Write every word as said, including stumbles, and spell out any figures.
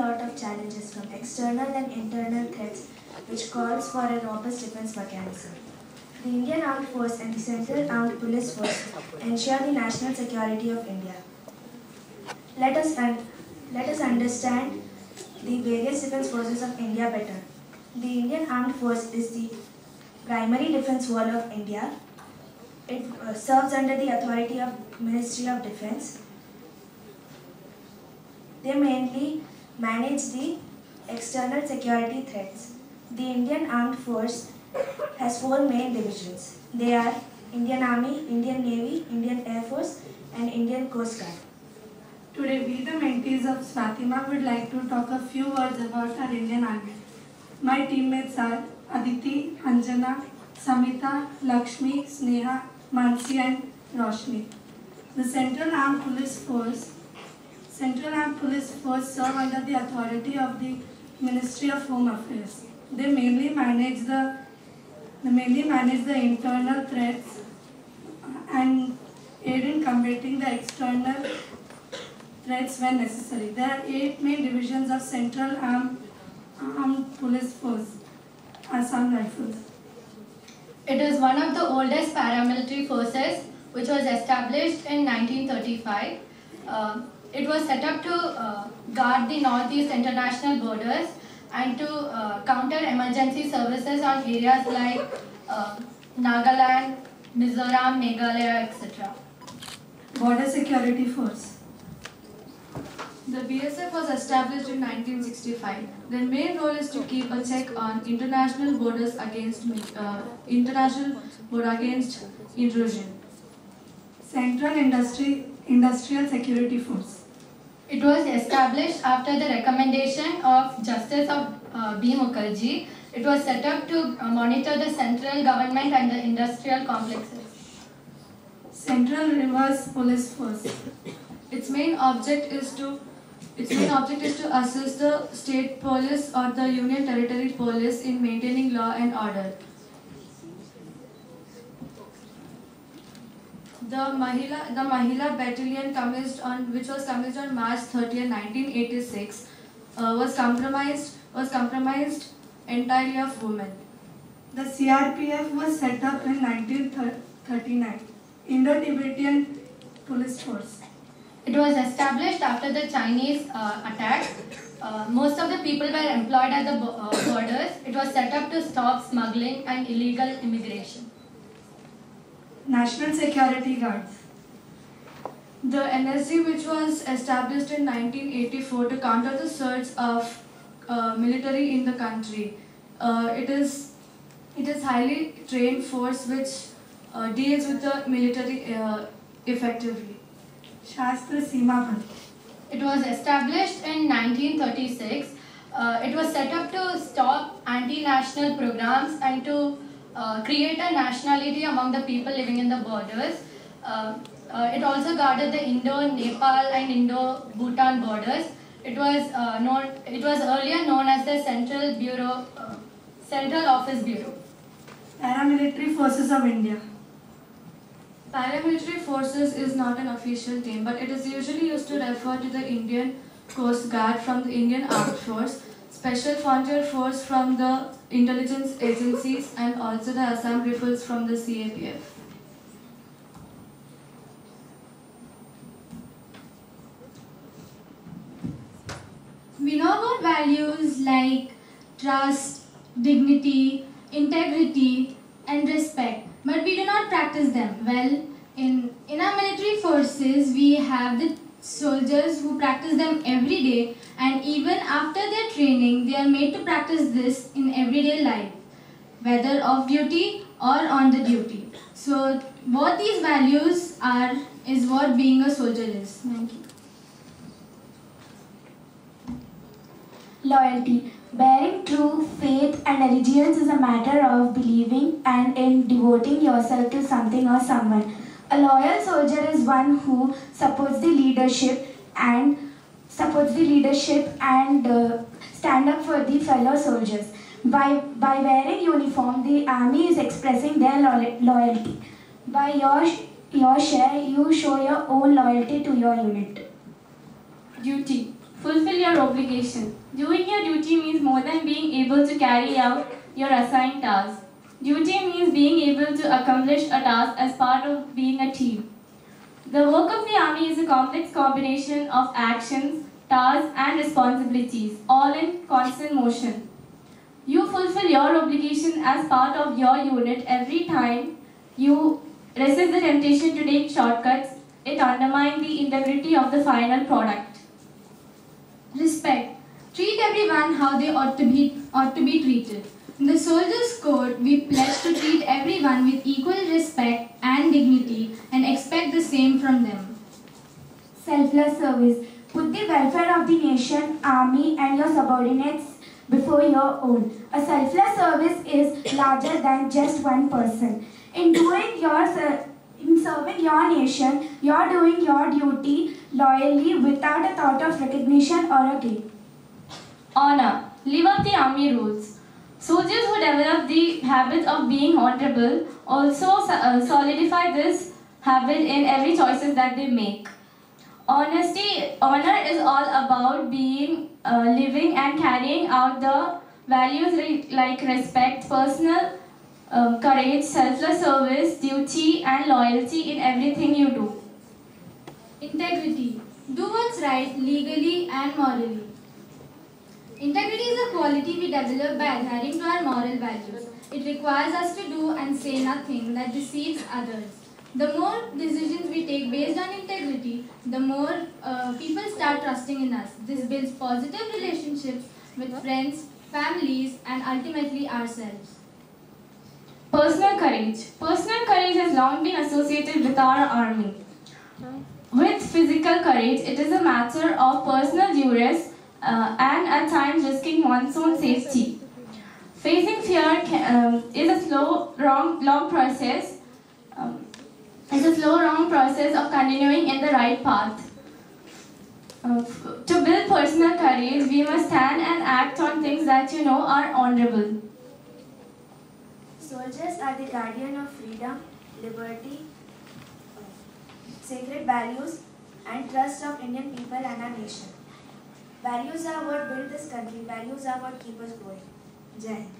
lot of challenges from external and internal threats, which calls for a robust defense mechanism. The Indian Armed Force and the Central Armed Police Force ensure the national security of India. Let us, let us understand the various defense forces of India better. The Indian Armed Force is the primary defense wall of India. It uh, serves under the authority of Ministry of Defense. They mainly manage the external security threats. The Indian Armed Force has four main divisions. They are Indian Army, Indian Navy, Indian Air Force, and Indian Coast Guard. Today, we the mentees of Swatima would like to talk a few words about our Indian Army. My teammates are Aditi, Anjana, Samita, Lakshmi, Sneha, Mansi, and Roshni. The Central Armed Police Force Central Armed Police Force serve under the authority of the Ministry of Home Affairs. They mainly manage the they mainly manage the internal threats and aid in combating the external threats when necessary. There are eight main divisions of Central Armed, Armed Police Force, Assam Rifles. It is one of the oldest paramilitary forces which was established in nineteen thirty-five. Uh, it was set up to uh, guard the northeast international borders and to uh, counter emergency services on areas like uh, Nagaland, Mizoram, Meghalaya, et cetera. Border Security Force. The B S F was established in nineteen sixty-five. Their main role is to keep a check on international borders against uh, international border against intrusion. Central Industry Industrial Security Force. It was established after the recommendation of Justice of uh, B. Mukherjee. It was set up to uh, monitor the central government and the industrial complexes. Central Reverse Police Force. Its main object is to its main object is to assist the state police or the union territory police in maintaining law and order. The Mahila, the Mahila Battalion, commenced on, which was commenced on March thirtieth, nineteen eighty-six, uh, was compromised was compromised entirely of women. The C R P F was set up in nineteen thirty-nine. Indo-Tibetan Police Force. It was established after the Chinese uh, attack. Uh, most of the people were employed at the bo uh, borders. It was set up to stop smuggling and illegal immigration. National Security Guards. The N S G, which was established in nineteen eighty-four to counter the surge of uh, military in the country. Uh, it is it is highly trained force which uh, deals with the military uh, effectively. Shastra Seema Bal. It was established in nineteen thirty-six. Uh, it was set up to stop anti-national programs and to uh, create a nationality among the people living in the borders. Uh, uh, it also guarded the Indo-Nepal and Indo-Bhutan borders. It was uh, known. It was earlier known as the Central Bureau, uh, Central Office Bureau. Paramilitary Forces of India. Paramilitary forces is not an official term, but it is usually used to refer to the Indian Coast Guard from the Indian Armed Force, Special Frontier Force from the intelligence agencies, and also the Assam Rifles from the C A P F. We know about values like trust, dignity, integrity, and respect, but we do not practice them. Well, in, in our military forces, we have the soldiers who practice them every day, and even after their training, they are made to practice this in everyday life, whether off duty or on the duty. So, what these values are is what being a soldier is. Thank you. Loyalty. Bearing true faith and allegiance is a matter of believing and in devoting yourself to something or someone. A loyal soldier is one who supports the leadership and supports the leadership and uh, stand up for the fellow soldiers. By, by wearing uniform, the army is expressing their lo loyalty. By your, your share, you show your own loyalty to your unit. Duty. Fulfill your obligation. Doing your duty means more than being able to carry out your assigned task. Duty means being able to accomplish a task as part of being a team. The work of the army is a complex combination of actions, tasks, and responsibilities, all in constant motion. You fulfill your obligation as part of your unit every time you resist the temptation to take shortcuts. It undermines the integrity of the final product. Respect. Treat everyone how they ought to be, ought to be treated. In the Soldiers' Code, we pledge to treat everyone with equal respect and dignity and expect the same from them. Selfless service. Put the welfare of the nation, army and your subordinates before your own. A selfless service is larger than just one person. In doing your in serving your nation, you are doing your duty loyally without a thought of recognition or a gain. Honor. Live up the army rules. Soldiers who develop the habit of being honorable also uh, solidify this habit in every choices that they make. Honesty, honor is all about being, uh, living and carrying out the values re like respect, personal um, courage, selfless service, duty and loyalty in everything you do. Integrity. Do what's right legally and morally. Integrity is a quality we develop by adhering to our moral values. It requires us to do and say nothing that deceives others. The more decisions we take based on integrity, the more uh, people start trusting in us. This builds positive relationships with friends, families, and ultimately ourselves. Personal courage. Personal courage has long been associated with our army. With physical courage, it is a matter of personal duress uh, and at times risking one's own safety. Facing fear can, um, is a slow, wrong, long process. Um, is a slow, wrong process of continuing in the right path. Uh, to build personal courage, we must stand and act on things that you know are honorable. Soldiers are the guardian of freedom, liberty, sacred values and trust of Indian people and our nation. Values are what build this country. Values are what keep us going. Jain.